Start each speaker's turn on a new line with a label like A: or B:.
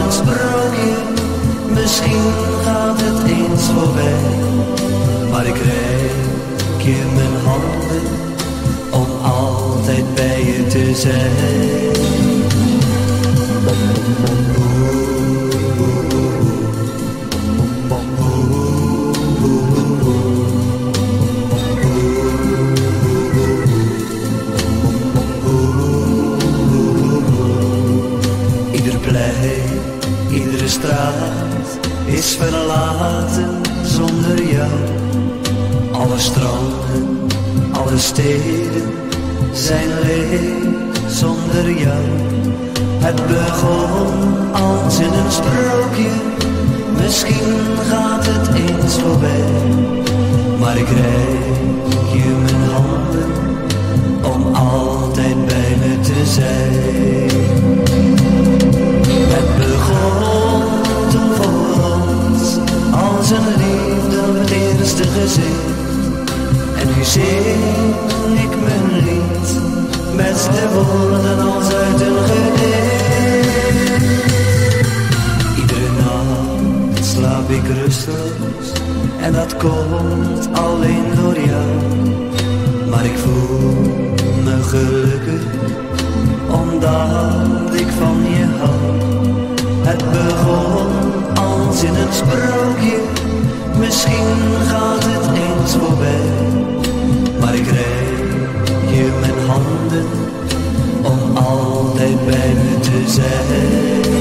A: een sprookje, misschien gaat het eens voorbij. Maar ik reik je mijn handen om altijd bij je te zijn. Ieder plein, iedere straat is verlaten zonder jou. Alle stranden, alle steden zijn leeg zonder jou. Het begon als in een sprookje, misschien gaat het eens voorbij. Maar ik reik je mijn handen om altijd bij me te zijn. Het begon toen voor ons als een liefde op het eerste gezicht. En nu zing ik mijn lied met de woorden als uit een gedicht. Iedere nacht slaap ik rusteloos en dat komt alleen door jou. Maar ik voel me gelukkig omdat ik van je hou. Het begon als in een sprookje, misschien gaat het eens voorbij. Maar ik reik je mijn handen om altijd bij me te zijn.